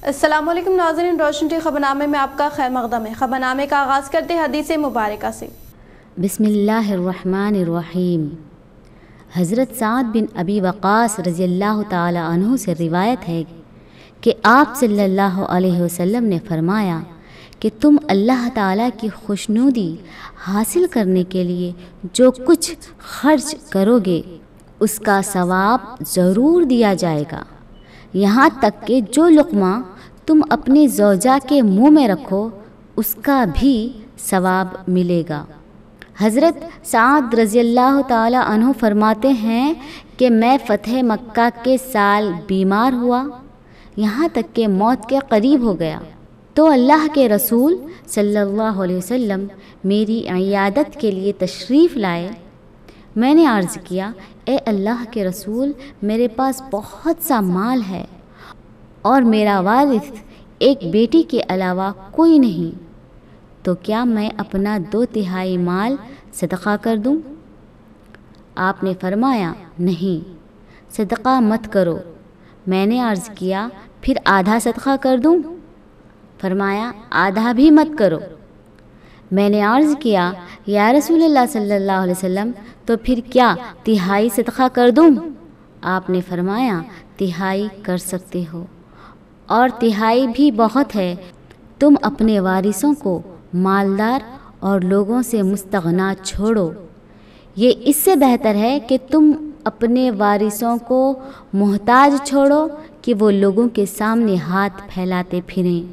अस्सलाम वालेकुम नाज़रीन, रोशन टी खबरनामे में आपका खैर मक़दम है। खबरनामे का आगाज़ करते हैं हदीस मुबारका से। बिस्मिल्लाहिर्रहमानिर्रहीम। हज़रत साद बिन अबी वक़ास रज़ियल्लाहु ताला अन्हु से रिवायत है कि आप सल्लल्लाहु अलैहि वसल्लम ने फ़रमाया कि तुम अल्लाह ताला की खुशनुदी हासिल करने के लिए जो कुछ खर्च करोगे उसका सवाब ज़रूर दिया जाएगा, यहाँ तक कि जो लुक़मा तुम अपनी ज़ौजा के मुँह में रखो उसका भी सवाब मिलेगा। हज़रत साद रज़ियल्लाहु ताला अन्हु फरमाते हैं कि मैं फ़तह मक्का के साल बीमार हुआ, यहाँ तक कि मौत के करीब हो गया, तो अल्लाह के रसूल सल्लल्लाहु अलैहि वसल्लम मेरी इयादत के लिए तशरीफ़ लाए। मैंने अर्ज़ किया, ए अल्लाह के रसूल, मेरे पास बहुत सा माल है और मेरा वारिस एक बेटी के अलावा कोई नहीं, तो क्या मैं अपना 2/3 माल सदक़ा कर दूं? आपने फरमाया, नहीं, सदक़ा मत करो। मैंने अर्ज़ किया, फिर आधा सदक़ा कर दूं? फरमाया, आधा भी मत करो। मैंने अर्ज़ किया, या रसूलल्लाह सल्लल्लाहु अलैहि वसल्लम, तो फिर क्या 1/3 सदक़ा कर दूं? आपने फरमाया, 1/3 कर सकते हो, और 1/3 भी बहुत है। तुम अपने वारिसों को मालदार और लोगों से मुस्तगना छोड़ो। ये इससे बेहतर है कि तुम अपने वारिसों को मोहताज छोड़ो कि वो लोगों के सामने हाथ फैलाते फिरें।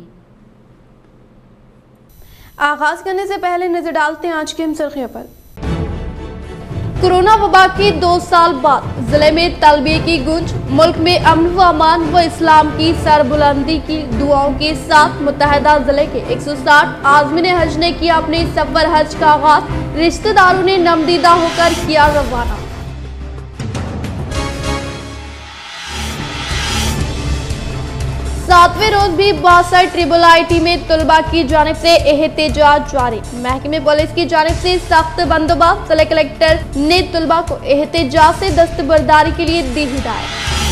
आगाज़ करने से पहले नज़र डालते हैं आज की हम सुर्खियों पर। कोरोना वबा के 2 साल बाद जिले में तलबिये की गूंज। मुल्क में अमन व अमान व इस्लाम की सरबुलंदी की दुआओं के साथ मुत्तहदा जिले के 160 आज़मीन हज ने किया अपने सफर हज का आगाज। रिश्तेदारों ने नमदीदा होकर किया रवाना। सातवें रोज भी 62 IIT में तुलबा की जानिब से एहतजाज जारी। महकमे पुलिस की जानिब से सख्त बंदोबस्त। जिला कलेक्टर ने तुलबा को एहतजाज से दस्तबरदारी के लिए दी हिदायत।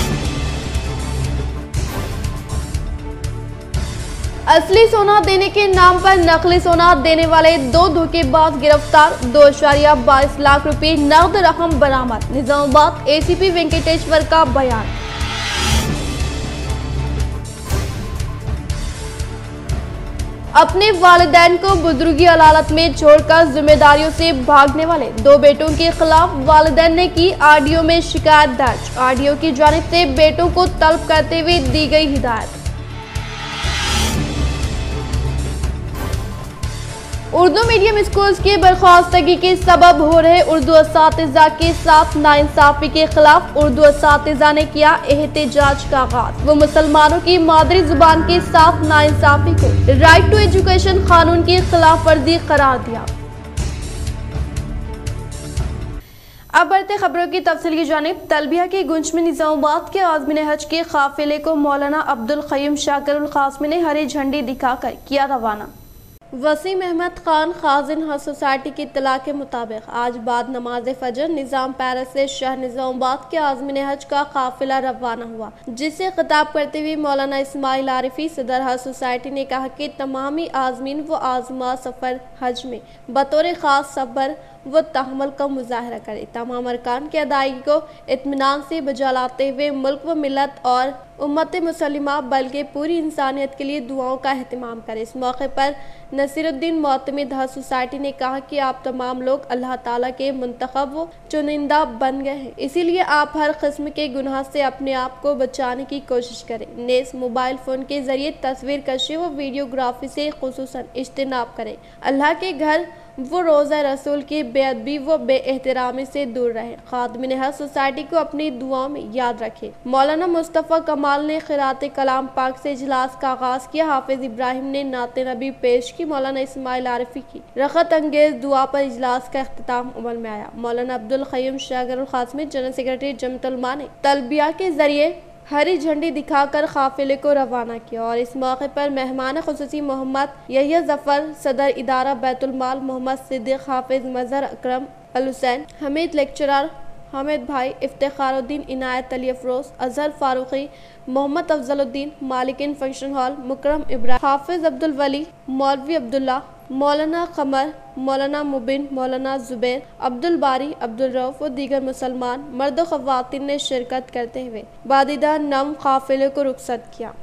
असली सोना देने के नाम पर नकली सोना देने वाले 2 धोखेबाज गिरफ्तार। 2.22 लाख रुपए नकद रकम बरामद। निजामाबाद ACP वेंकटेश्वर का बयान। अपने वालिदैन को बुजुर्गी अदालत में छोड़कर जिम्मेदारियों से भागने वाले 2 बेटों के खिलाफ वालिदैन ने की RDO में शिकायत दर्ज। RDO की जानिब से बेटों को तलब करते हुए दी गई हिदायत। उर्दू मीडियम स्कूल्स की बर्खास्तगी के सबब हो रहे उर्दू असातिज़ा के साथ नाइंसाफी के खिलाफ उर्दू असातिज़ा ने किया एहतजाज का आगाज। वो मुसलमानों की मादरी जुबान के साथ नाइंसाफी को राइट टू एजुकेशन कानून की खिलाफ वर्जी करार दिया। अब बढ़ते खबरों की तफसील की जानिब। तलबिया की गूंज में निजामाबाद के आज़मीन हज के काफिले को मौलाना अब्दुल क़य्यूम शाकिरुल क़ासिमी ने हरी झंडी दिखाकर किया रवाना। वसीम अहमद खान खाजिन हज सोसाइटी की इत्तला के मुताबिक आज बाद नमाज फजर निज़ाम पैलेस से शहर निज़ामाबाद के आज़मीन हज का काफिला रवाना हुआ, जिससे खिताब करते हुए मौलाना इस्माइल आरिफी सदर हज सोसाइटी ने कहा कि तमामी आज़मीन व आज़मा सफ़र हज में बतौर ख़ास सब्र व तहम्मुल का मुजाहरा करे, तमाम अरकान की अदायगी को इत्मीनान से बजा लाते हुए मुल्क व मिलत और उम्मत मुसलिमा बल्कि पूरी इंसानियत के लिए दुआओं का एहतमाम करे। इस मौके पर नसीरुद्दीन मोतमिद हज सोसाइटी ने कहा कि आप तमाम लोग अल्लाह ताला के मुंतखब व चुनिंदा बन गए हैं, इसीलिए आप हर किस्म के गुनाह से अपने आप को बचाने की कोशिश करें। नेस मोबाइल फ़ोन के ज़रिए तस्वीर कशी व वीडियोग्राफी से खुसूसन इज्तिनाब करें। अल्लाह के घर वो रोज़ा रसूल की बेअदबी व बेएहतरामी से दूर रहे। खादिमिन हज सोसाइटी को अपनी दुआओं में याद रखे। मौलाना मुस्तफ़ा कमाल ने क़िरात कलाम पाक से इजलास का आगाज़ किया। हाफिज इब्राहिम ने नाते नबी पेश की। मौलाना इस्माइल आरिफी की रग़बत अंगेज़ दुआ पर इजलास का अख्तिताम अमल में आया। मौलाना अब्दुल क़य्यूम शाकिरुल क़ासिमी जनरल सेक्रेटरी जमीयत उलमा ने तलबिया के ज़रिए हरी झंडी दिखाकर काफिले को रवाना किया और इस मौके पर मेहमान खुसूसी मोहम्मद यहिया जफर, सदर इदारा बैतुल माल मोहम्मद सिद्दीक, हाफिज मजहर अकरम अल हुसैन, हमीद लेक्चरर हामिद भाई, इफ्तिखारुद्दीन, इनायत अली अफरोज, अजहर फारूकी, मोहम्मद अफजलुद्दीन, मालिकिन फंक्शन हॉल, मुकरम इब्राहिम, हाफिज अब्दुल वली, मौलवी अब्दुल्ला, मौलाना कमर, मौलाना मुबिन, मौलाना जुबैर, अब्दुल बारी, अब्दुल रऊफ व दीगर मुसलमान मर्द व ख़वातीन ने शिरकत करते हुए बादिदा नम काफिले को रुखसत किया।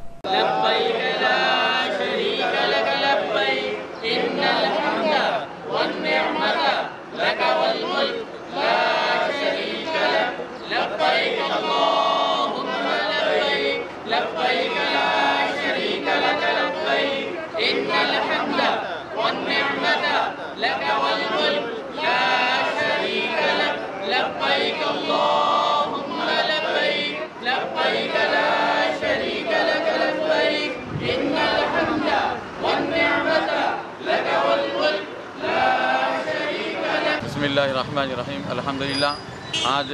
बिस्मिल्लाहिर्रहमानिर्रहीम। अल्हम्दुलिल्लाह, आज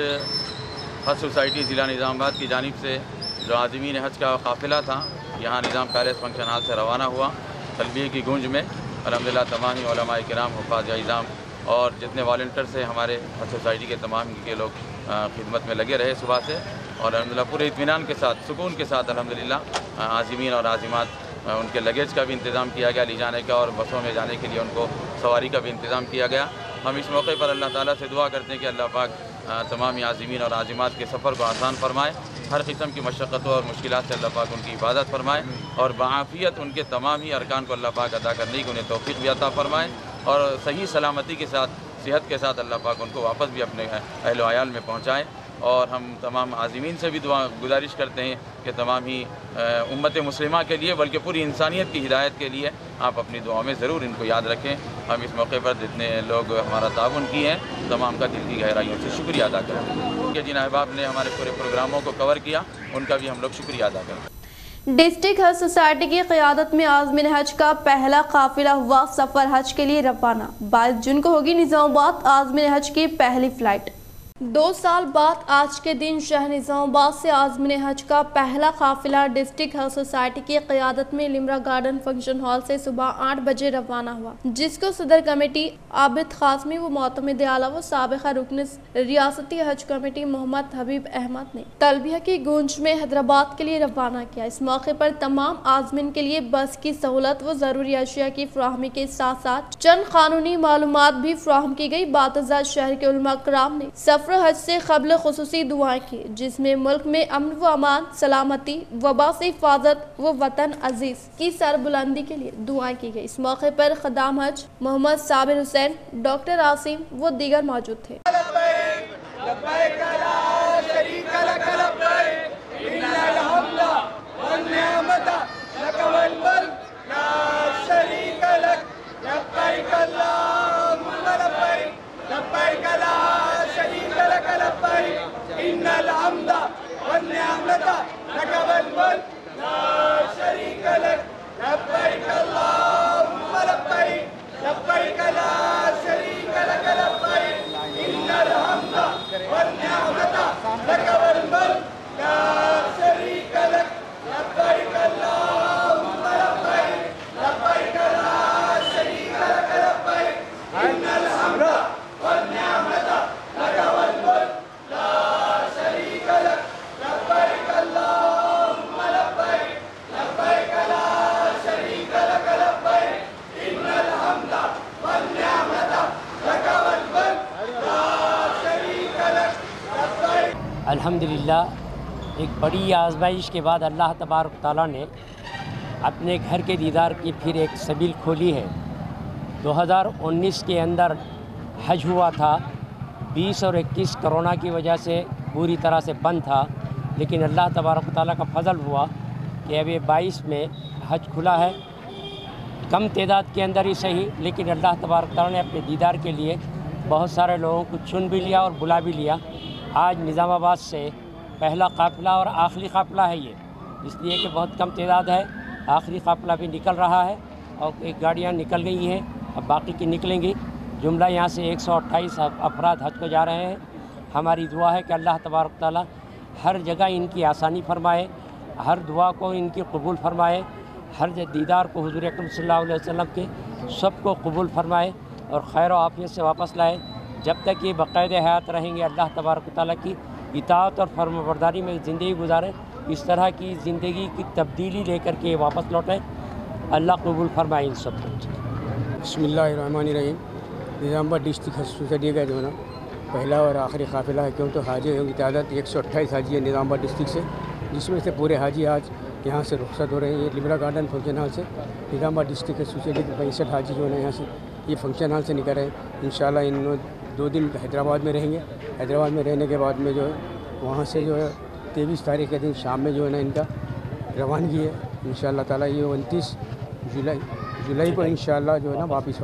हज सोसाइटी ज़िला निज़ामाबाद की जानिब से जो आज़मीन हज का काफ़िला था यहाँ निज़ाम पैलेस फंक्शन हॉल से रवाना हुआ। तलबिये की गूंज में अल्हम्दुलिल्लाह तमाम ही उलमा इकराम, हुफ़ाज़ इज़ाम और जितने वॉलंटियर्स हैं हमारे हज सोसाइटी के तमाम के लोग खिदमत में लगे रहे सुबह से, और अल्हम्दुलिल्लाह पूरे इत्मीनान के साथ, सुकून के साथ अल्हम्दुलिल्लाह आज़मीन और आज़िमात उनके लगेज का भी इंतज़ाम किया गया ले जाने का, और बसों में जाने के लिए उनको सवारी का भी इंतज़ाम किया गया। हम इस मौके पर अल्लाह ताला से दुआ करते हैं कि अल्लाह पाक तमाम आज़मीन और आज़िमात के सफ़र को आसान फरमाए, हर किस्म की मशक्क़तों और मुश्किलात से अल्लाह पाक उनकी इबादत फरमाए, और बाआफ़ियत उनके तमाम ही अरकान को अल्लाह पाक अदा करने की उन्हें तौफ़ीक़ भी अता फरमाए, और सही सलामती के साथ, सेहत के साथ अल्लाह पाक उनको वापस भी अपने अहल व अयाल में पहुँचाएँ। और हम तमाम आज़मीन से भी दुआ गुजारिश करते हैं कि तमाम ही उम्मत मुस्लिमा के लिए, बल्कि पूरी इंसानियत की हिदायत के लिए आप अपनी दुआओं में ज़रूर इनको याद रखें। हम इस मौके पर जितने लोग हमारा ताउन किए हैं तमाम का दिल की गहराइयों से शुक्रिया अदा करें कि जिन अहबाब ने हमारे पूरे प्रोग्रामों को कवर किया, उनका भी हम लोग शुक्रिया अदा करें। डिस्ट्रिक्ट हज सोसाइटी की क़यादत में आज़मीन हज का पहला काफिला हुआ सफ़र हज के लिए रवाना। 22 जून को होगी निज़ामाबाद आज़मीन हज की पहली फ़्लाइट। 2 साल बाद आज के दिन शहर निज़ामाबाद से आज़मीन हज का पहला काफिला डिस्ट्रिक्ट हज सोसाइटी की क़यादत में लिमरा गार्डन फंक्शन हॉल से सुबह 8 बजे रवाना हुआ, जिसको सदर कमेटी आबिद क़ासमी व मोतमिद आला व साबिक़ा रुकन रियासती हज कमेटी मोहम्मद हबीब अहमद ने तलबिया की गूंज में हैदराबाद के लिए रवाना किया। इस मौके पर तमाम आज़मीन के लिए बस की सहूलत व ज़रूरी अशिया की फ़राहमी के साथ साथ चंद कानूनी मालूमात भी फ़राहम की गई। बातज़ात शहर के उलमा कराम ने सफ़र हज से क़ब्ल खुसूसी दुआएं की, जिसमें मुल्क में अमन व अमान, सलामती, वबा से हिफाजत व वतन अजीज की सरबुलंदी के लिए दुआएं की गई। इस मौके पर खदाम हज मोहम्मद साबिर हुसैन, डॉक्टर आसिम व दीगर मौजूद थे। अल्हम्दुलिल्लाह, एक बड़ी आज़माइश के बाद अल्लाह तबारक तआला ने अपने घर के दीदार की फिर एक सबील खोली है। 2019 के अंदर हज हुआ था, 20 और 21 कोरोना की वजह से पूरी तरह से बंद था, लेकिन अल्लाह तबारक तआला का फजल हुआ कि अब ये 22 में हज खुला है। कम तादाद के अंदर ही सही, लेकिन अल्लाह तबारक तआला ने अपने दीदार के लिए बहुत सारे लोगों को चुन भी लिया और बुला भी लिया। आज निज़ामाबाद से पहला काफ़िला और आखिरी काफ़िला है ये, इसलिए कि बहुत कम तादाद है। आखिरी काफ़िला भी निकल रहा है और एक गाड़ियाँ निकल गई हैं, अब बाकी की निकलेंगी। जुमला यहाँ से 128 अफराद हज को जा रहे हैं। हमारी दुआ है कि अल्लाह तबारक तआला हर जगह इनकी आसानी फरमाए, हर दुआ को इनकी कबूल फरमाए, हर दीदार को हुज़ूर अकरम सल्लल्लाहु अलैहि वसल्लम के सबको कबूल फरमाए और खैर व आफियत से वापस लाए। जब तक ये बाकायदा हयात रहेंगे, अल्लाह तबारक तआला की इताअत और फर्माबरदारी में ज़िंदगी गुजारें, इस तरह की ज़िंदगी की तब्दीली लेकर के वापस लौटें। अल्लाह कबूल फरमाए इन सब कुछ। बिस्मिल्लाहिर्रहमानिर्रहीम। निज़ामाबाद डिस्ट्रिक्ट हज सोसाइटी का जो है ना पहला और आखिरी काफ़िला है, क्यों तो हाजियों की तादाद 128 हाजी है निज़ामाबाद डिस्ट्रिक्ट से, जिसमें से पूरे हाजी आज यहाँ से रुखसत हो रहे हैं। ये लिबरा गार्डन फंक्शन हॉल से निज़ामाबाद डिस्ट्रिक्ट के सोसाइटी के 65 हाजी जो है यहाँ से ये फंक्शन हॉल से निकल रहे हैं। इंशाल्लाह इन 2 दिन हैदराबाद में रहेंगे। हैदराबाद में रहने के बाद में जो है वहाँ से जो है 23 तारीख के दिन शाम में जो है ना इनका रवानगी है इंशाल्लाह ताला। ये 29 जुलाई को इंशाल्लाह जो है ना वापस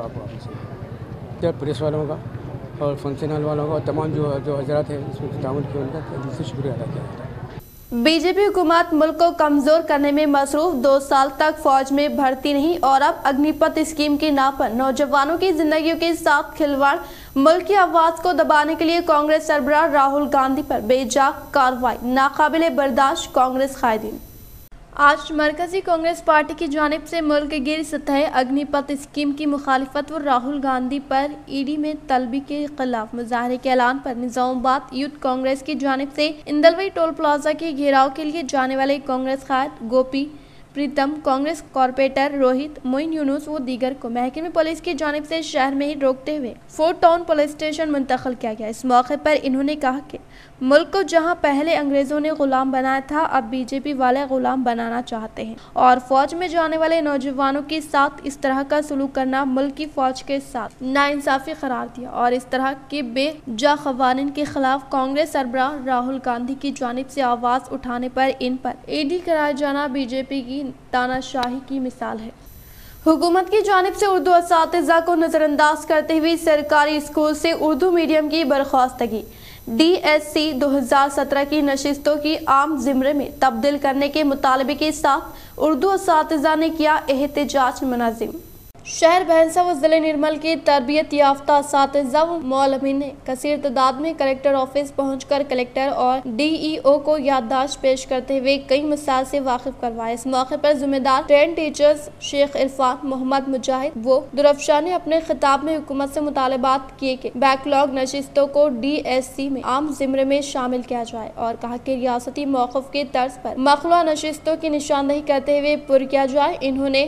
है। प्रेस वालों का और फंक्शन हॉल वालों का और तमाम जो हजरात हैं इसमें ताउन किया, उनका दिल से शुक्रिया अदा किया जाता है। बीजेपी हुकूमत मुल्क को कमजोर करने में मसरूफ, 2 साल तक फौज में भर्ती नहीं और अब अग्निपथ स्कीम के नाम पर नौजवानों की जिंदगियों के साथ खिलवाड़, मुल्क की आवाज को दबाने के लिए कांग्रेस सरबराह राहुल गांधी पर बेजा कार्रवाई, नाकाबिले बर्दाश्त कांग्रेस कायदीन। आज मरकजी कांग्रेस पार्टी की जानिब से मुल्क गिर सतह अग्निपथ स्कीम की मुखालिफत और राहुल गांधी पर ईडी में तलबी के खिलाफ मुजाहरे के ऐलान पर निजामाबाद यूथ कांग्रेस की जानिब से इंदलवई टोल प्लाजा के घेराव के लिए जाने वाले कांग्रेस कायद गोपी प्रीतम, कांग्रेस कॉर्पोरेटर रोहित, मोइन यूनुस व दीगर को महकमे पुलिस की जानिब से शहर में ही रोकते हुए फोर्ट टाउन पुलिस स्टेशन मुंतकिल किया गया। इस मौके पर इन्होंने कहा कि मुल्क को जहां पहले अंग्रेजों ने गुलाम बनाया था, अब बीजेपी वाले गुलाम बनाना चाहते हैं और फौज में जाने वाले नौजवानों के साथ इस तरह का सलूक करना मुल्क की फौज के साथ नाइंसाफी करार दिया और इस तरह के बेजा क़वानीन के खिलाफ कांग्रेस सरबराह राहुल गांधी की जानिब से आवाज उठाने पर इन पर ईडी कराया जाना बीजेपी की तानाशाही की मिसाल है। हुकूमत की जानिब से उर्दू असातिज़ा को नजरअंदाज करते हुए सरकारी स्कूल से उर्दू मीडियम की बर्खास्तगी, DSC 2017 की नशिस्तों की आम ज़िम्रे में तब्दील करने के मुतालबे के साथ उर्दू असातिज़ा ने किया एहतजाज मुनज़्ज़म। शहर भैंसा व ज़िले निर्मल के तरबियत याफ्ता असातिज़ा व मौलमीन ने कसीर तादाद में कलेक्टर ऑफिस पहुंचकर कलेक्टर और DEO को याददाश्त पेश करते हुए कई मसाइल से वाकिफ करवाया। इस मौके पर जिम्मेदार ट्रेन टीचर्स शेख इरफान मोहम्मद मुजाहिद व दुरफ्शान ने अपने खिताब में हुकूमत से मुतालबात किए कि बैकलॉग नशिस्तों को DSC में आम ज़िम्रे में शामिल किया जाए और कहा कि रियासती मौक़िफ़ के तर्ज पर मखलूआ नशिस्तों की निशानदही करते हुए पुर किया जाए। इन्होंने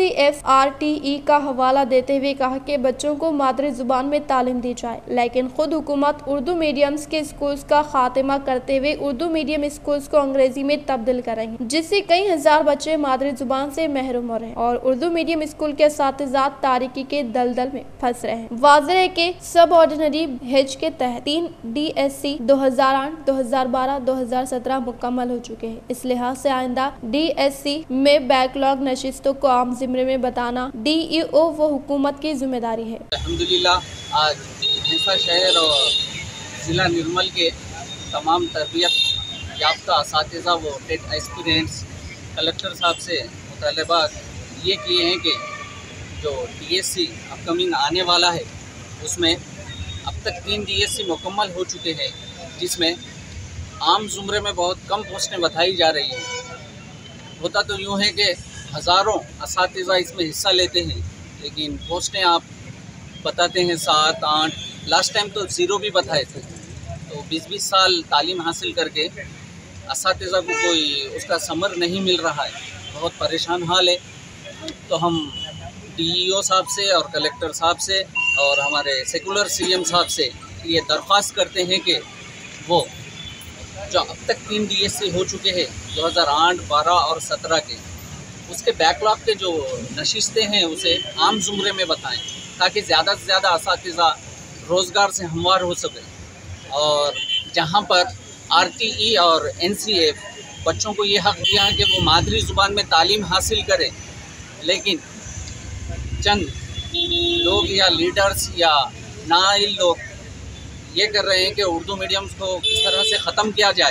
NCFRTE का हवाला देते हुए कहा कि बच्चों को मादरी जुबान में तालीम दी जाए, लेकिन खुद हुकूमत उर्दू मीडियम्स के स्कूल्स का खात्मा करते हुए उर्दू मीडियम स्कूल्स को अंग्रेजी में तब्दील कर रही है, जिससे कई हजार बच्चे मादरी जुबान से महरूम हो रहे हैं और उर्दू मीडियम स्कूल के असातिज़ा तारीकी के दलदल में फंस रहे हैं। वाज़ेह है कि सब ऑर्डिनरी हेज के तहत 3 DSC 2008, 2012, 2017 मुकम्मल हो चुके हैं। इस लिहाज से आइंदा DSC में बैकलॉग नशिस्तों को आम ज़िम्रे में बताना DEO वो हुकूमत की जिम्मेदारी है। अल्हम्दुलिल्लाह आज भैंसा शहर और ज़िला निर्मल के तमाम तरबियत याफ्ता असातिज़ा व टेट एस्पिरेंट्स कलेक्टर साहब से मुतालबा ये किए हैं कि जो DSC अपकमिंग आने वाला है उसमें अब तक 3 DSC मुकम्मल हो चुके हैं, जिसमें आम ज़ुमरे में बहुत कम पोस्टें बताई जा रही हैं। होता तो यूँ है कि हज़ारों असातिज़ा इसमें हिस्सा लेते हैं, लेकिन पोस्टें आप बताते हैं 7, 8, लास्ट टाइम तो 0 भी बताए थे। तो 20-20 साल तालीम हासिल करके असातिज़ा को कोई उसका समर नहीं मिल रहा है, बहुत परेशान हाल है। तो हम DEO साहब से और कलेक्टर साहब से और हमारे सेकुलर CM साहब से ये दरख्वास्त करते हैं कि वो जो अब तक 3 DSC हो चुके हैं 2008, 12 और 17 के, उसके बैकलॉग के जो नशिस्तें हैं उसे आम ज़ुमरे में बताएं, ताकि ज़्यादा से ज़्यादा असातिज़ा रोज़गार से हमवार हो सके। और जहाँ पर RTE और NCF बच्चों को ये हक़ दिया है कि वो मादरी ज़ुबान में तालीम हासिल करें, लेकिन चंद लोग या लीडर्स या नाइल लोग ये कर रहे हैं कि उर्दू मीडियम्स को किस तरह से ख़त्म किया जाए।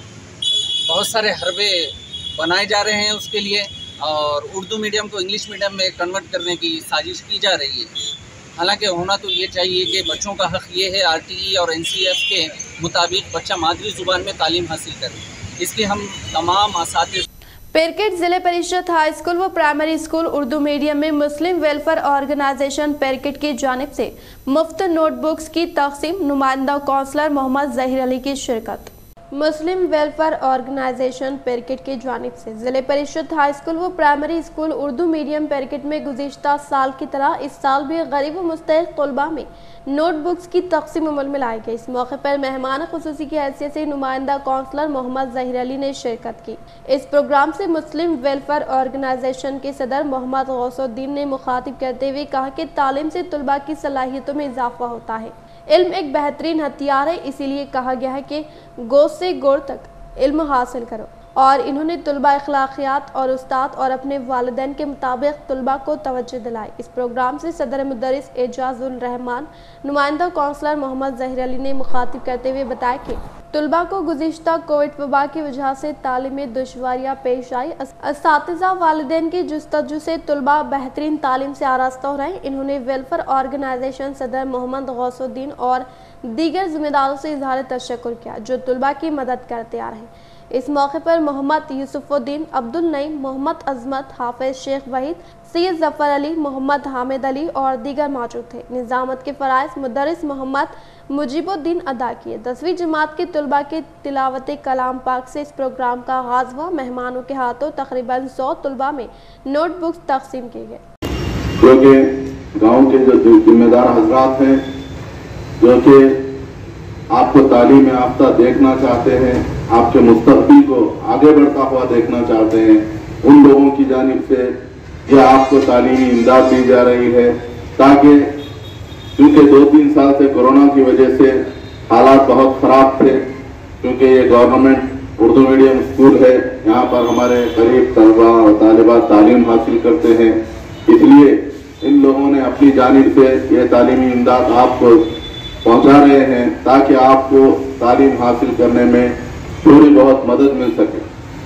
बहुत सारे हरबे बनाए जा रहे हैं उसके लिए, और उर्दू मीडियम को इंग्लिश मीडियम में कन्वर्ट करने की साजिश की जा रही है। हालांकि होना तो ये चाहिए कि बच्चों का हक़ ये है RTE और NCF के मुताबिक बच्चा मादरी ज़ुबान में तालीम हासिल करे। इसकी हम तमाम असातिज़ पेरकेट जिले परिषद हाई स्कूल व प्राइमरी स्कूल उर्दू मीडियम में मुस्लिम वेलफेयर ऑर्गेनाइजेशन पेरकेट की जानिब से मुफ्त नोटबुक्स की तकसीम, नुमाइंदा काउंसलर मोहम्मद जहीर अली की शिरकत। मुस्लिम वेलफेयर ऑर्गेनाइजेशन पेरकेट की जानिब से जिले परिषद हाई स्कूल व primary school Urdu medium Perkit में गुज़िश्ता साल की तरह इस साल भी गरीब व मुस्तहिक़ तलबा में नोटबुक्स की तकसीम अमल में लाई गई। इस मौके पर मेहमान खुसूसी की हैसियत से नुमाइंदा काउंसलर मोहम्मद जहीर अली ने शिरकत की। इस प्रोग्राम से मुस्लिम वेलफेयर ऑर्गेनाइजेशन के सदर मोहम्मद गौसुद्दीन ने मुखातिब करते हुए कहा कि तालीम से तलबा की सलाहियतों में इजाफा होता है। इल्म एक बेहतरीन हथियार है, इसीलिए कहा गया है कि गोश्त से गोर तक इल्म हासिल करो। और इन्होंने तलबा अखलाकियात और उस्ताद और अपने वालिदैन के मुताबिक तलबा को तवज्जो दिलाई। इस प्रोग्राम से सदर मुदर्रिस एजाजुल रहमान, नुमाइंदा काउंसलर मोहम्मद जहीर अली ने मुखातिब करते हुए बताया कि तलबा को गुज़िश्ता कोविड वबा की वजह से तालीम में दुश्वारियाँ पेश आई। असातिज़ा वालिदैन की जुस्तजू से तलबा बेहतरीन तालीम से आरास्ता हो रहे हैं। इन्होंने वेलफेयर ऑर्गेनाइजेशन सदर मोहम्मद गौसुद्दीन और दीगर जिम्मेदारों से इजहार तशक्कुर किया जो तलबा की मदद करते आ रहे हैं। इस मौके पर मोहम्मद यूसुफुद्दीन, अब्दुल नईम, मोहम्मद अजमत, हाफिज शेख वहीद, सैयद जफर अली, मोहम्मद हामिद अली और दीगर मौजूद थे। निजामत के फ़राइज़ मुदर्रिस मोहम्मद मुजीबुद्दीन अदा किए। 10वीं जमात के तलबा के तिलावत कलाम पाक से इस प्रोग्राम का आगाज़ हुआ। मेहमानों के हाथों तकरीबन 100 तलबा में नोटबुक्स तकसीम किए गए। क्योंकि गाँव के जो जिम्मेदार हजरात हैं जो कि आपको तालीम याफ्ता देखना चाहते हैं, आपके मुस्तकबिल को आगे बढ़ता हुआ देखना चाहते हैं, उन लोगों की जानिब से यह आपको तालीमी इमदाद दी जा रही है ताकि क्योंकि 2-3 साल से कोरोना की वजह से हालात बहुत ख़राब थे। क्योंकि ये गवर्नमेंट उर्दू मीडियम स्कूल है, यहाँ पर हमारे करीब तलबा और तालिबात तालीम हासिल करते हैं, इसलिए इन लोगों ने अपनी जानिब से ये तालीमी इमदाद आपको पहुँचा रहे हैं ताकि आपको तालीम हासिल करने में थोड़ी बहुत मदद मिल सके।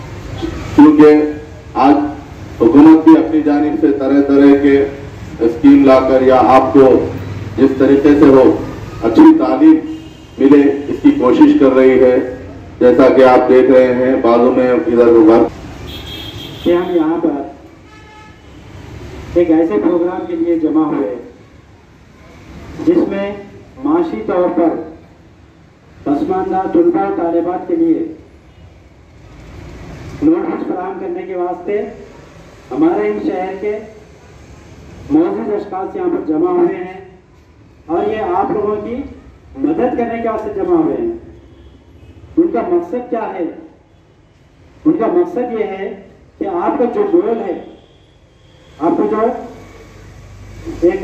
क्योंकि आज हुकूमत भी अपनी जानिब से तरह तरह के स्कीम लाकर या आपको जिस तरीके से हो अच्छी तालीम मिले इसकी कोशिश कर रही है। जैसा कि आप देख रहे हैं बाजू में इधर उधर कि हम यहाँ पर एक ऐसे प्रोग्राम के लिए जमा हुए जिसमें माशी तौर पर पसमानदा तलबा और तालिबात के लिए नोटबुक्स फराहम करने के वास्ते हमारे इन शहर के मौजूद अशखास यहाँ पर जमा हुए हैं और ये आप लोगों की मदद करने के वास्ते जमा हुए हैं। उनका मकसद क्या है? उनका मकसद ये है कि आपका जो गोल है, आपको जो एक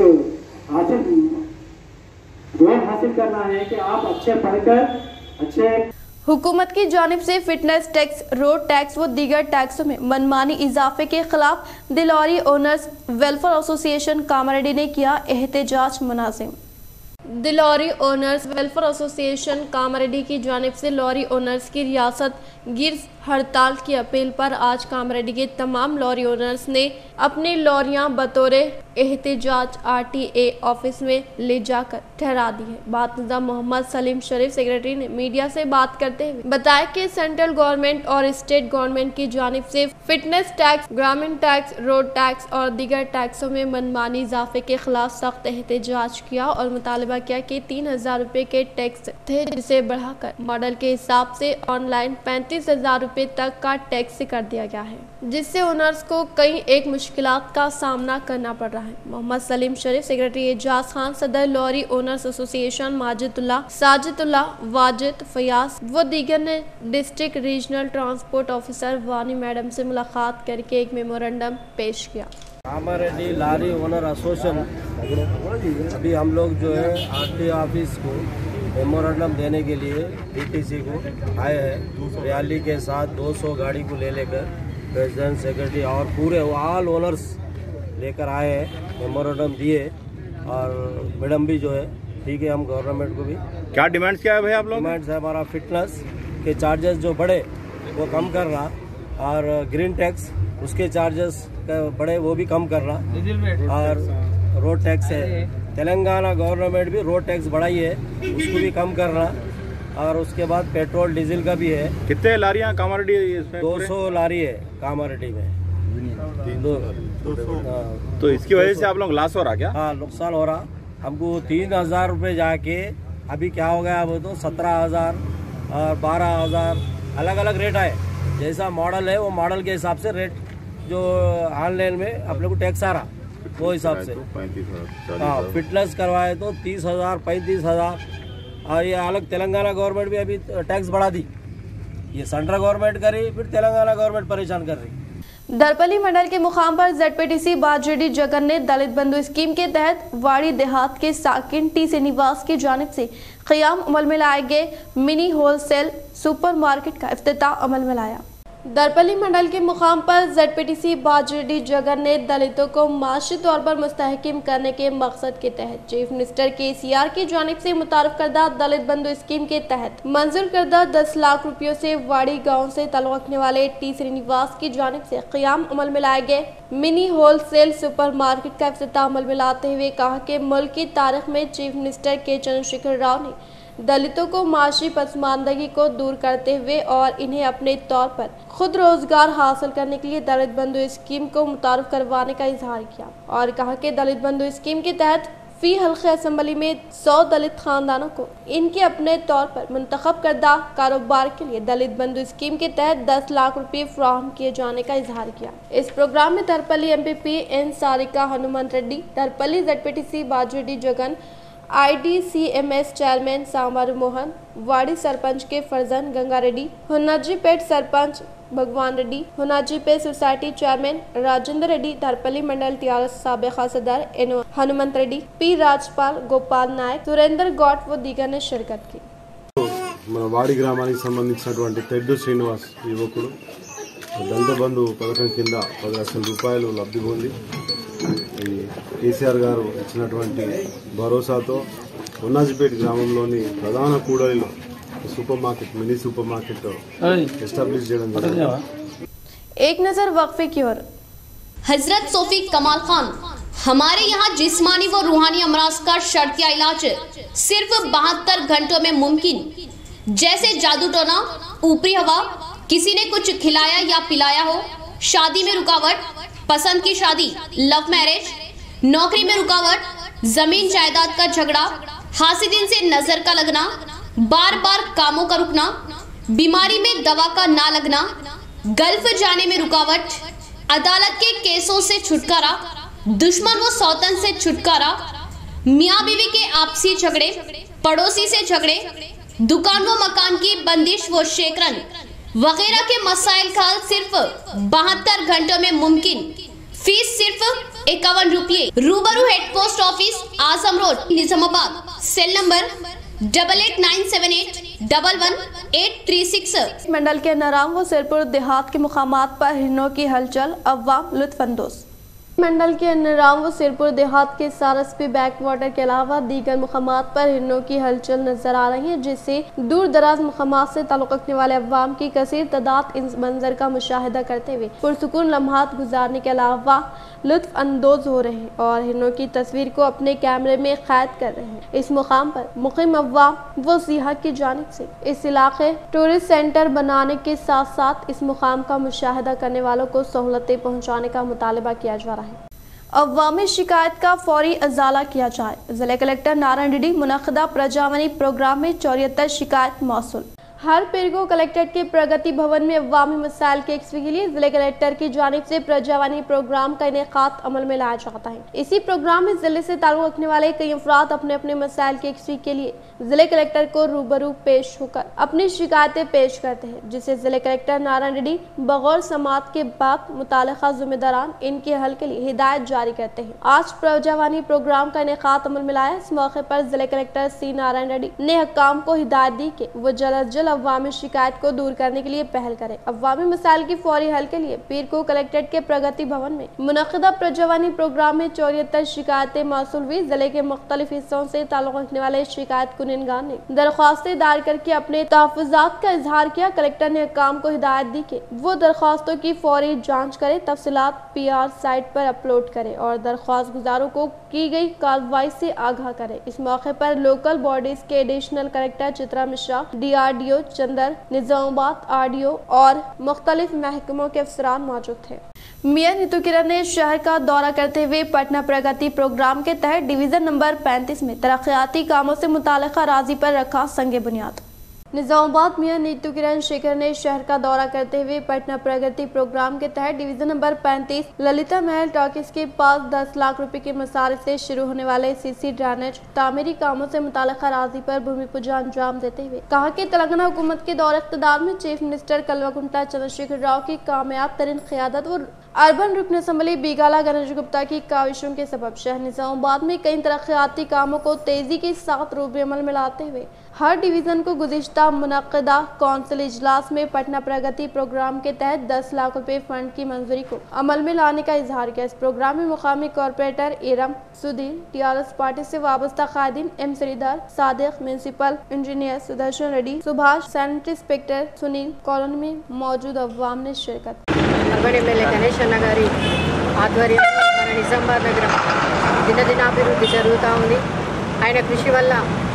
गोल हासिल करना है कि आप अच्छे पढ़कर अच्छे। हुकूमत की जानिब से फिटनेस टैक्स, रोड टैक्स व दीगर टैक्सों में मनमानी इजाफे के खिलाफ दिलौरी ओनर्स वेलफेयर एसोसिएशन कामारेड्डी ने किया एहतजाज मुनाजिम। दिलौरी ओनर्स वेलफेयर एसोसिएशन कामारेड्डी की जानिब से लॉरी ओनर्स की रियासत गिर हड़ताल की अपील पर आज कामारेड्डी के तमाम लॉरी ओनर्स ने अपनी लॉरियां बतौर एहतजाज RTA ऑफिस में ले जाकर ठहरा दी है। बातनज़ा मोहम्मद सलीम शरीफ सेक्रेटरी ने मीडिया से बात करते हुए बताया कि सेंट्रल गवर्नमेंट और स्टेट गवर्नमेंट की जानिब से फिटनेस टैक्स, ग्रामीण टैक्स, रोड टैक्स और दीगर टैक्सों में मनमानी इजाफे के खिलाफ सख्त एहतजाज किया और मुतालबा किया कि 3,000 रुपये के टैक्स थे जिसे बढ़ाकर मॉडल के हिसाब से ऑनलाइन 35,000 रुपये तक का टैक्स कर दिया गया है, जिससे ओनर्स को कई एक मुश्किलात का सामना करना पड़ रहा है। मोहम्मद सलीम शरीफ सेक्रेटरी एजाज खान, सदर lorry owners association Majidullah, Sajidullah, Wajid, Fayaz व दीगर ने district regional transport officer Vani madam से मुलाकात करके एक मेमोरेंडम पेश किया। कामारेड्डी लॉरी ओनर एसोसिएशन अभी हम लोग जो है RTA ऑफिस को मेमोरेंडम देने के लिए DTC को आए हैं। रैली के साथ 200 गाड़ी को ले लेकर प्रेसिडेंट, सेक्रेटरी और पूरे ऑल ओनर्स लेकर आए हैं, मेमोरेंडम दिए और मैडम भी जो है ठीक है। हम गवर्नमेंट को भी क्या डिमांड्स क्या है भाई आप लोग? डिमांड्स है हमारा फिटनेस के चार्जेस जो बढ़े वो कम करना और ग्रीन टैक्स उसके चार्जेस बढ़े वो भी कम करना और रोड टैक्स है, तेलंगाना गवर्नमेंट भी रोड टैक्स बढ़ाई है उसको भी कम करना और उसके बाद पेट्रोल डीजल का भी है। कितने लारियाँ कामारेड्डी इसमें? 200 लारी है कामारेड्डी में। तो इसकी वजह से आप लोग लॉस हो रहा क्या? हाँ, नुकसान हो रहा। हमको 3000 रुपये जाके अभी क्या हो गया, वो तो 17,000 और 12,000 अलग अलग रेट आए। जैसा मॉडल है वो मॉडल के हिसाब से रेट जो ऑनलाइन में आप लोग को टैक्स आ रहा वो हिसाब से। हाँ, फिटनेस करवाए तो 30,000 35,000। और ये अलग तेलंगाना गवर्नमेंट भी अभी टैक्स बढ़ा दी। ये सेंट्रल गवर्नमेंट करी, फिर तेलंगाना गवर्नमेंट परेशान कर रही। दरपली मंडल के मुकाम पर ZPTC बाजरेडी जगन ने दलित बंधु स्कीम के तहत वाड़ी देहात के साकिन टी श्रीनिवास की जानिब से क़याम अमल में लाए गए मिनी होलसेल सुपर मार्केट का इफ्तिताह अमल में लाया। दरपली मंडल के मुकाम पर ZPTC बाजरेडी जगन ने दलितों को माशी तौर पर मुस्तहकिम करने के मकसद के तहत चीफ मिनिस्टर KCR की जानिब से मुतारफ करदा दलित बंधु स्कीम के तहत मंजूर करदा 10 लाख रुपयों से वाड़ी गांव से ताल्लुक़ रखने वाले टी श्रीनिवास की जानिब से क़याम अमल में लाए गए मिनी होलसेल सुपर मार्केट का इफ्तिताह अमल में लाते हुए कहा कि मुल्क की तारीख में chief minister K Chandrashekar Rao ने दलितों को माशी पसमानदगी को दूर करते हुए और इन्हें अपने तौर पर खुद रोजगार हासिल करने के लिए दलित बंधु स्कीम को मुतारफ करवाने का इजहार किया और कहा कि दलित बंधु स्कीम के तहत फी हल्के असम्बली में 100 दलित खानदानों को इनके अपने तौर पर मुंतखब करदा कारोबार के लिए दलित बंधु स्कीम के तहत 10 लाख रुपए फराहम किए जाने का इजहार किया। इस प्रोग्राम में Darpally MPP N Sarika Hanumanth Reddy, Darpally ZPTC Bajireddy Jagan, IDCMS chairman Sambaru Mohan, Wadi sarpanch के फरजन Ganga Reddy, Hunnajipet sarpanch Bhagwan Reddy, Hunnajipet society chairman Rajendra Reddy, Darpally mandal TRS साबिका सदर N हनुमंत रेड्डी, P राजपाल, गोपाल नायक, सुरेंद्र गौट व दीगर ने शिरकत की। మన వాడి గ్రామానికి సంబంధించినటువంటి తెడ్డు శ్రీనివాస్ యువకుడు దళిత బంధు పథకం కింద 10 లక్షల రూపాయలు లబ్ధి పొంది KCR గారు ఇచ్చినటువంటి భరోసాతో ఉన్నాజిపేట గ్రామంలోని ప్రధాన కూడలిలో supermarket mini supermarket establish చేయడం జరిగింది। एक नजर वक्फे की ओर। हजरत सोफी कमाल खान, हमारे यहाँ जिस्मानी व रूहानी अमराज का शर्तिया इलाज सिर्फ 72 घंटों में मुमकिन। जैसे जादू टोना, ऊपरी हवा, किसी ने कुछ खिलाया या पिलाया हो, शादी में रुकावट, पसंद की शादी, लव मैरिज, नौकरी में रुकावट, जमीन जायदाद का झगड़ा, हासिदिन से नजर का लगना, बार बार कामों का रुकना, बीमारी में दवा का ना लगना, गल्फ जाने में रुकावट, अदालत के केसों से छुटकारा, दुश्मन व सौतन से छुटकारा, मियाँ बीवी के आपसी झगड़े, पड़ोसी से झगड़े, दुकान व मकान की बंदिश व शेकरन वगैरह के मसाइल का सिर्फ 72 घंटों में मुमकिन। फीस सिर्फ 51 रुपये। रूबरू head post office, Azam road, Nizamabad. Cell number 8897811836। Mandal के नाराम व सिरपुर देहात के मुकामात पर हिरणों की हलचल, अव्वाम लुत्फानंदोज। मंडल के नाराम व सिरपुर देहात के सारसपी बैक वाटर के अलावा दीगर मुकामात पर हिरणों की हलचल नजर आ रही है, जिससे दूर दराज मुकामात से ताल्लुक़ रखने वाले अव्वाम की कसीर तादाद इस मंजर का मुशाहिदा करते हुए पुरसुकून लम्हात गुजारने के अलावा लुत्फ अंदोज हो रहे हैं और हिरणों की तस्वीर को अपने कैमरे में कैद कर रहे हैं। इस मुकाम पर मुक़ीम अव्वाम व सियाह की जानिब से इस इलाके टूरिस्ट सेंटर बनाने के साथ साथ इस मुकाम का मुशाहिदा करने वालों को सहूलतें पहुँचाने का मुतालबा किया जा रहा है। अवामी शिकायत का फौरी अजाला किया जाए। जिला कलेक्टर नारायण रेड्डी मुनक़दा प्रजावानी प्रोग्राम में 74 शिकायत मौसूल। हर पीर को कलेक्ट्रेट के प्रगति भवन में अवामी मसाइल के एक्सवी के लिए जिले कलेक्टर की जानिब से प्रजावानी प्रोग्राम का इनेकाद अमल में लाया जाता है। इसी प्रोग्राम में जिले से ताल्लुक़ रखने वाले कई अफराद अपने अपने मसाइल के एक्सवी के लिए जिले कलेक्टर को रूबरू पेश होकर अपनी शिकायतें पेश करते हैं, जिसे जिले कलेक्टर नारायण रेड्डी बगौर समात के बाद मुताल्लिक़ा ज़िम्मेदारान इनके हल के लिए हिदायत जारी करते हैं। आज प्रजावानी प्रोग्राम का इनेकाद अमल में लाया। इस मौके पर जिले कलेक्टर C नारायण रेड्डी ने हकाम को हिदायत दी कि वो जल्द जल्द अवामी शिकायत को दूर करने के लिए पहल करें। अवामी मसाइल की फौरी हल के लिए पीर को कलेक्ट्रेट के प्रगति भवन में मुनक़दा प्रजावानी प्रोग्राम में 74 शिकायतें मौसूल हुई। जिले के मुख्तलिफ हिस्सों से ताल्लुक़ रखने वाले शिकायत कुनिनगान ने दरख्वास्तें दायर करके अपने तहफ़्फ़ुज़ात का इजहार किया। कलेक्टर ने हुक्काम को हिदायत दी कि वो दरख्वास्तों की फौरी जाँच करे, तफसीलात PR साइट पर अपलोड करे और दरख्वास्त गुजारों को की गई कार्रवाई से आगाह करे। इस मौके पर लोकल बॉडीज के additional collector Chitra Mishra, DRDO Chander, Nizamabad RDO और मुख्तलिफ महकमों के अफसरान मौजूद थे। मियां नीतू किरण ने शहर का दौरा करते हुए पटना प्रगति प्रोग्राम के तहत डिवीजन नंबर 35 में तरक्याती कामों से मुताल्लिक़ अराज़ी पर रखा संगे बुनियाद। निजामाबाद मियां नीतू किरण शेखर ने शहर का दौरा करते हुए पटना प्रगति प्रोग्राम के तहत डिवीजन नंबर 35 ललिता महल टॉकीज के पास 10 लाख रुपए के मसारिफ से शुरू होने वाले CC ड्रेनेज तामीरी कामों से मुताल्लिक़ अराज़ी पर भूमि पूजा अंजाम देते हुए कहा कि तेलंगाना हुकूमत के दौर इक़्तिदार में चीफ मिनिस्टर कल्वाकुंट्ला चंद्रशेखर राव की कामयाब तरीन क़ियादत और अर्बन रुकन असम्बली बीगाला गणेश गुप्ता की काविशों के सबब शहर निजामाबाद में कई तरक्याती कामों को तेजी के साथ रूप अमल में लाते हुए हर डिवीजन को गुज़िश्ता मुनक़्क़दा कौंसिल इजलास में पटना प्रगति प्रोग्राम के तहत 10 लाख रुपए फंड की मंजूरी को अमल में लाने का इजहार किया। इस प्रोग्राम में मुकामी corporator Iram Sudhir, TRS party से वाबस्ता कायदीन M Sridhar, Sadiq, municipal engineer Sudarshan Reddy, Subhash, sanitary inspector Sunil, colony में मौजूद अवाम ने शिरकत। अर्बन MLA गणेश अन्न गारी ఆధ్వర్యంలో మన నిజామాబాద్ నగరం దినదినాభివృద్ధి జరుగుతూ ఉంది। ఆయన కృషి వల్ల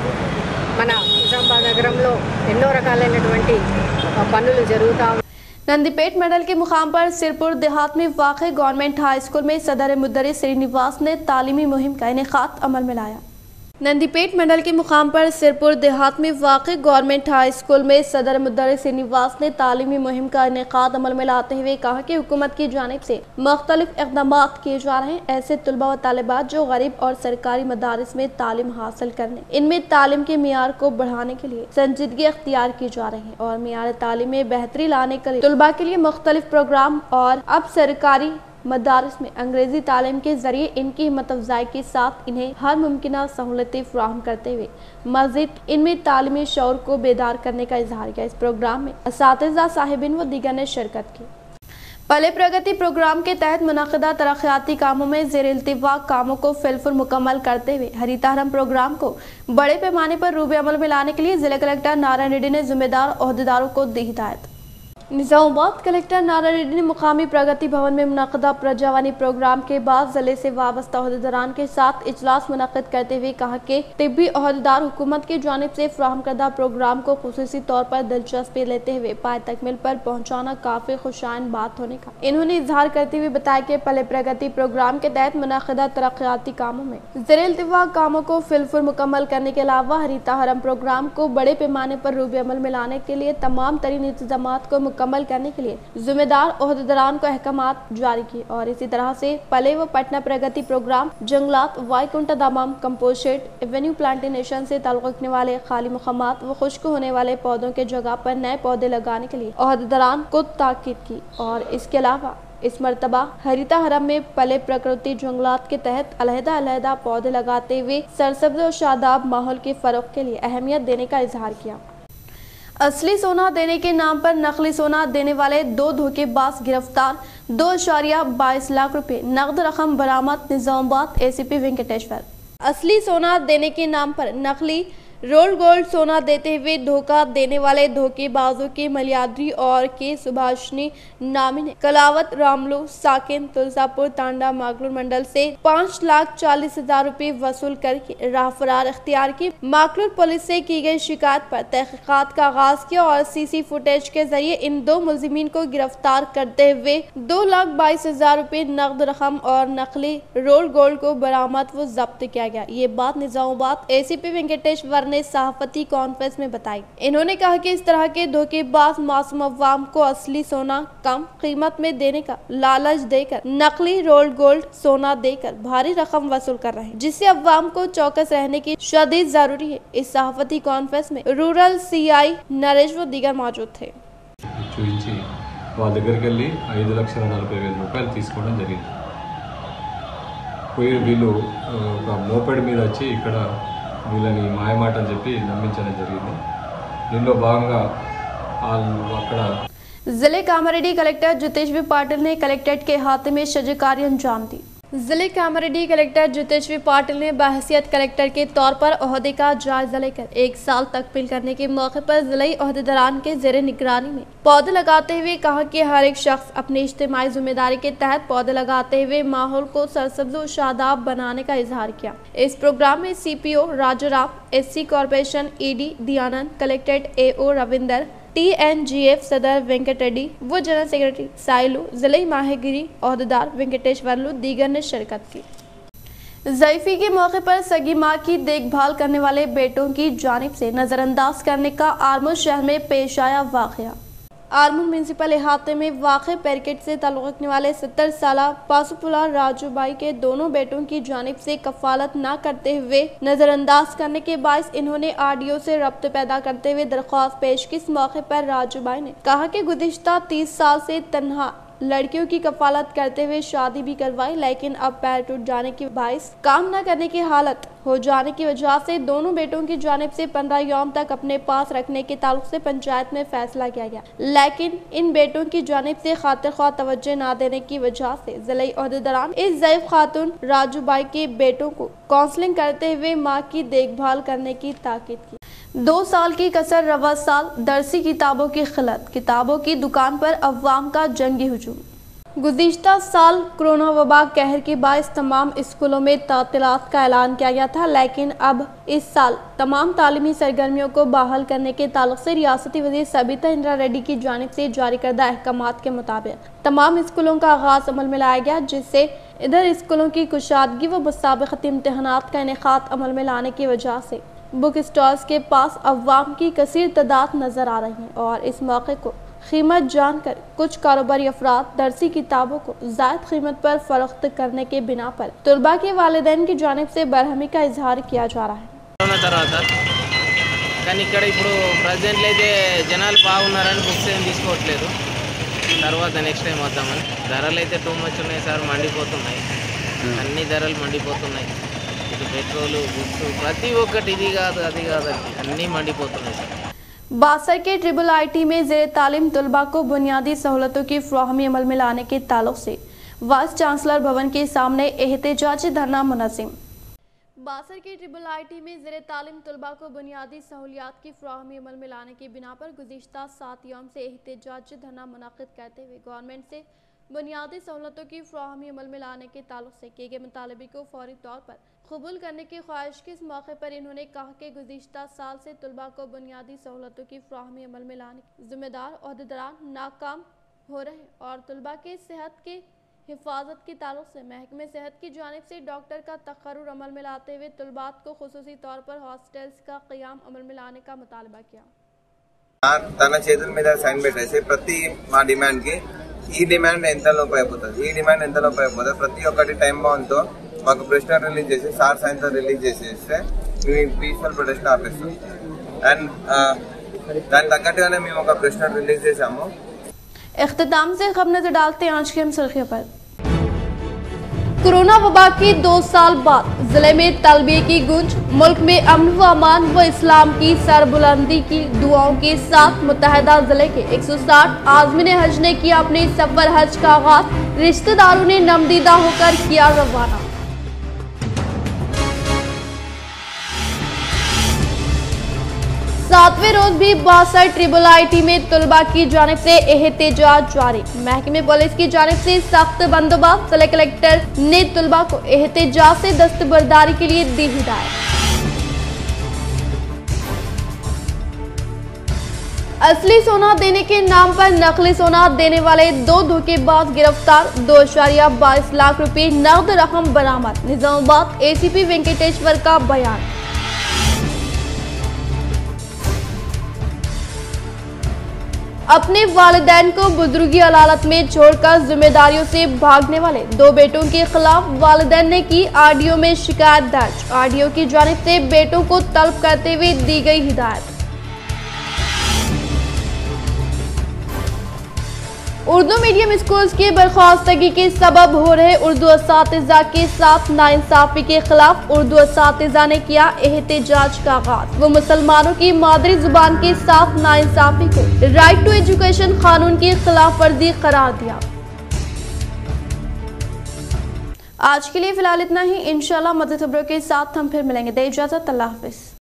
మన నిజామాబాద్ నగరంలో ఎన్నో రకాలైనటువంటి పనులు జరుగుతూ ఉన్నాయి। नंदीपेट मंडल के मुकाम पर सिरपुर देहात में वाक़ गवर्नमेंट हाई स्कूल में सदर मुदर्रिस श्रीनिवास ने तालीमी मुहिम का इनेकाद अमल में लाया। नंदीपेट मंडल के मुकाम पर सिरपुर देहात में वाक़ गवर्नमेंट हाई स्कूल में सदर मुदर्रिस श्रीनिवास ने तालीमी मुहिम का इनेकाद अमल में लाते हुए कहा कि हुकूमत की जानिब से मुख्तलिफ इक़दामात किए जा रहे हैं। ऐसे तलबा व तालिबात जो गरीब और सरकारी मदारिस में तालीम हासिल करने, इनमें तालीम के मियार को बढ़ाने के लिए संजीदगी अख्तियार की जा रही है और मियार तालीम में बेहतरी लाने के लिए तलबा के लिए मुख्तलिफ प्रोग्राम और अब सरकारी मदारिस में अंग्रेजी तालीम के जरिए इनकी हिम्मत अफजाई के साथ इन्हें हर मुमकिन सहूलतें फराहम करते हुए मज़ीद इनमें तालीमी शऊर को बेदार करने का इजहार किया। इस प्रोग्राम में असातिज़ा, साहिबिन व दीगर ने शिरकत की। पहले प्रगति प्रोग्राम के तहत मुनक़्क़दा तरक्याती कामों में ज़ेर इल्तिफ़ाक़ कामों को फिलफुल मुकम्मल करते हुए हरीता हरम प्रोग्राम को बड़े पैमाने पर रूबे अमल में लाने के लिए जिला कलेक्टर नारायण रेड्डी ने जिम्मेदार ओहदेदारों को दी हिदायत। निजामाबाद कलेक्टर नारायण रेड्डी ने मुकामी प्रगति भवन में मुनक़्क़दा प्रजावानी प्रोग्राम के बाद जिले से वाबस्ता ओहदेदारान के साथ इजलास मुनक़्क़द करते हुए कहा कि तिब्बी ओहदेदार हुकूमत की जानिब से फराहम करदा प्रोग्राम को खुसूसी तौर पर दिलचस्पी लेते हुए पाए तकमील पर पहुँचाना काफ़ी खुशाइन बात होने का इन्होंने इजहार करते हुए बताया कि पहले प्रगति प्रोग्राम के तहत मुनक़्क़दा तरक्याती कामों में ज़ेर इल्तिफ़ाक़ कामों को फिलफुल मुकम्मल करने के अलावा हरीता हरम प्रोग्राम को बड़े पैमाने पर रूबे अमल में लाने के लिए तमाम तरीन इंतजामात को मुकम्मल करने के लिए जिम्मेदार ओहदेदारान को अहकामात जारी किए और इसी तरह से पले व पटना प्रगति प्रोग्राम जंगलात, वाईकुंठा दामाम, कंपोस्टेड, एवेन्यू प्लांटेशन से ताल्लुक़ रखने वाले खाली मुकामात व खुश्क होने वाले पौधों के जगह पर नए पौधे लगाने के लिए ओहदेदारान को ताकीद की और इसके अलावा इस मरतबा हरीता हरम में पले प्रकृति जंगलात के तहत अलहदा पौधे लगाते हुए सरसब्ज़ और शादाब माहौल के फरोग के लिए अहमियत देने का इजहार किया। असली सोना देने के नाम पर नकली सोना देने वाले 2 धोखेबाज गिरफ्तार, 2.22 लाख रुपए नकद रकम बरामद। निजामाबाद ACP वेंकटेश्वर। असली सोना देने के नाम पर नकली रोल गोल्ड सोना देते हुए धोखा देने वाले धोखेबाजों के मलियाद्री और के सुभाषनी नामी ने कलावत रामलू साकिन तुलसापुर तांडा माकलूर मंडल से 5,40,000 रुपए वसूल करके राह फरार इख्तियार की। माकलूर पुलिस से की गई शिकायत पर तहकीकात का आगाज किया और CC फुटेज के जरिए इन 2 मुलजिमीन को गिरफ्तार करते हुए 2,22,000 रुपए नकद रकम और नकली रोल गोल्ड को बरामद व जब्त किया गया। ये बात निजामाबाद ACP वेंकटेश्वर ने सहाफती कॉन्फ्रेंस में बताई। इन्होंने कहा कि इस तरह के धोखेबाज मासूम अवाम को असली सोना कम कीमत में देने का लालच देकर नकली रोल्ड गोल्ड सोना देकर भारी रकम वसूल कर रहे हैं, जिससे अवाम को चौकस रहने की शदीद जरूरी है। इस सहाफती कॉन्फ्रेंस में रूरल CI नरेश व दीगर मौजूद थे। వాళ్ళ దగ్గరికి వెళ్ళి 5,40,000 రూపాయలు తీసుకోవడం జరిగింది। వీళ్ళు ఒక మోపెడ్ మీద వచ్చి ఇక్కడ వీళ్ళని మాయమాటలు చెప్పి నమ్మించడం జరిగింది। దీనిలో భాగంగా అక్కడ जिले कामारेड्डी कलेक्टर जितेश बी पाटिल ने कलेक्ट्रेट के अहाते में शजकारी अंजाम दी। जिले कामारेड्डी कलेक्टर जितेश्वरी पाटिल ने बहैसियत कलेक्टर के तौर पर ओहदे का जायजा लेकर 1 साल तकमील करने के मौके पर जिले ओहदेदारान के जेर निगरानी में पौधे लगाते हुए कहा कि हर एक शख्स अपनी इज्तिमाई जिम्मेदारी के तहत पौधे लगाते हुए माहौल को सरसब्ज और शादाब बनाने का इजहार किया। इस प्रोग्राम में CPO Rajurao, SC corporation ED Dayanand, collectorate AO Ravinder, TNGF सदर वेंकट रेड्डी व जनरल सेक्रेटरी साइलू, जिले माहिगिरी ओहदेदार वेंकटेश्वरलू दीगर ने शिरकत की। ज़ईफ़ी के मौके पर सगी माँ की देखभाल करने वाले बेटों की जानिब से नज़रअंदाज करने का आरमूर शहर में पेश आया वाक़या। आरमूर म्यूनसिपल इहाते में वाक़े पैकेट से ताल्लुक़ रखने वाले 70 साला पासुपुला राजूबाई के दोनों बेटों की जानिब से कफालत न करते हुए नज़रअंदाज करने के बायस इन्होंने RDO से रब्त पैदा करते हुए दरख्वास्त पेश की। इस मौके पर राजूबाई ने कहा कि गुज़िश्ता 30 साल से तन्हा लड़कियों की कफालत करते हुए शादी भी करवाई, लेकिन अब पैर टूट जाने के बायस काम न करने की हालत हो जाने की वजह से दोनों बेटों की जानिब से 15 यौम तक अपने पास रखने के ताल्लुक से पंचायत में फैसला किया गया, लेकिन इन बेटों की जानिब से खातिर ख्वाह तवज्जो न देने की वजह से जिले ओहदेदारान इस ज़ईफ़ खातून राजूबाई के बेटों को काउंसलिंग करते हुए माँ की देखभाल करने की ताकीद की। 2 साल की कसर रवा साल, दरसी किताबों की खिलत, किताबों की दुकान पर अवाम का जंगी हुजूम। गुज़िश्ता साल कोरोना वबा कहर के बायस तमाम स्कूलों में तातीलात का ऐलान किया गया था, लेकिन अब इस साल तमाम तालीमी सरगर्मियों को बहाल करने के ताल्लुक से रियासती वज़ीर सबीता इंदिरा रेड्डी की जानिब से जारी करदा अहकामात के मुताबिक तमाम स्कूलों का आगाज़ अमल में लाया गया, जिससे इधर स्कूलों की कुशादगी व मुसाबिक़ती इम्तहानात का इनेकाद अमल में लाने की वजह से बुक स्टॉल्स के पास अवाम की कसीर तादाद नजर आ रही है और इस मौके को कीमत जानकर कुछ कारोबारी अफराद दरसी किताबों को ज़ायद कीमत पर फरोख्त करने के बिना पर तुलबा के वालिदैन की जानिब से बरहमी का इजहार किया जा रहा है। కానీ ఇక్కడ ఇప్పుడు ప్రెజెంట్ అయితే జనాలు బాగున్నారని బుక్స్ ఏం తీసుకోవట్లేదు, తర్వాత నెక్స్ట్ టైం వద్దామని. ధరలు అయితే టూ మచ్ ఉన్నాయి సార్, మండిపోతున్నాయి, అన్ని ధరలు మండిపోతున్నాయి. ఇటు పెట్రోల్, బుక్స్, ప్రతి ఒక్కటి ఇది కాదు అది కాదండి, అన్నీ మండిపోతున్నాయి సార్. बासर के IIIT में ज़ेर तालीम तलबा को बुनियादी सहूलतों की फ्राहमी अमल में लाने के ताल्लुक से वाइस चांसलर भवन के सामने एहतजाजी धरना मुनज़्ज़म। बासर के IIIT में ज़ेर तालीम तलबा को बुनियादी सहूलियात की फ्राहमी अमल में लाने की बिना पर गुज़िश्ता 7 यौम से एहतजाजी धरना मुनाक़िद करते हुए गवर्नमेंट से बुनियादी सहूलतों की फ्राहमी अमल में लाने के ताल्लुक से किए गए मुतालबे को फौरी तौर पर कबूल करने की ख्वाहिश की। इस मौके पर इन्होंने कहा कि गुज़िश्ता साल से तलबा को बुनियादी सहूलतों की फ्राहमी अमल में लाने के जिम्मेदार ओहदेदारान नाकाम हो रहे और तलबा के सेहत के हिफाजत के ताल्लुक से महकमे सेहत की जानिब से डॉक्टर का तकर्रुर अमल में लाते हुए तलबात को खुसूसी तौर पर हॉस्टल्स का क़याम अमल में लाने का मुतालबा किया। తన చేతుల మీద సైన్ పెట్టేసి ప్రతి మా డిమాండ్ కి ఈ డిమాండ్ ఎంత లోపు అయిపోతుంది, ఈ డిమాండ్ ఎంత లోపు అయిపోతుంది, ప్రతి ఒక్కటి టైం బాగుందో మాకు ప్రొటెస్ట్ రిలీజ్ చేసి సార్ సాయంత్రం రిలీజ్ చేసేస్తే మేము పీస్ఫుల్ ప్రొటెస్ట్ ఆపేస్తాం. అండ్ దాని తగ్గట్టుగానే మేము ఒక ప్రొటెస్ట్ రిలీజ్ చేసాము. इख्तिताम से खबर नजर डालते हैं आज के हम सुर्खियों पर। कोरोना वबा के 2 साल बाद जिले में तलबिये की गूंज, मुल्क में अमन व अमान व इस्लाम की सरबुलंदी की दुआओं के साथ मुत्तहदा जिले के 160 आज़मीन हज ने किया अपने सफर हज का आगाज, रिश्तेदारों ने नमदीदा होकर किया रवाना। सातवें रोज भी बासर IIIT में तलबा की जानिब से एहतजाज जारी। महकमे पुलिस की जानिब से सख्त बंदोबस्त, जिला कलेक्टर ने तलबा को एहतजाज से दस्तबरदारी के लिए दी हिदायत। असली सोना देने के नाम पर नकली सोना देने वाले 2 धोखेबाज गिरफ्तार, 2.22 लाख रुपए नकद रकम बरामद। निजामाबाद ACP वेंकटेश्वर का बयान। अपने वालिदैन को बुजुर्गी अदालत में छोड़कर जिम्मेदारियों से भागने वाले 2 बेटों के खिलाफ वालिदैन ने की RDO में शिकायत दर्ज। RDO की जानिब से बेटों को तलब करते हुए दी गई हिदायत। उर्दू मीडियम स्कूल्स की बर्खास्तगी के सबब हो रहे उर्दू असातिज़ा के साथ नाइंसाफी के खिलाफ उर्दू असातिज़ा ने किया एहतजाज का आगाज। वो मुसलमानों की मादरी जुबान के साथ नाइंसाफी को राइट टू एजुकेशन कानून की खिलाफ वर्जी करार दिया। आज के लिए फिलहाल इतना ही। इंशाल्लाह मज़ीद खबरों के साथ हम फिर मिलेंगे। दे इजाज़त, अल्लाह हाफिज़।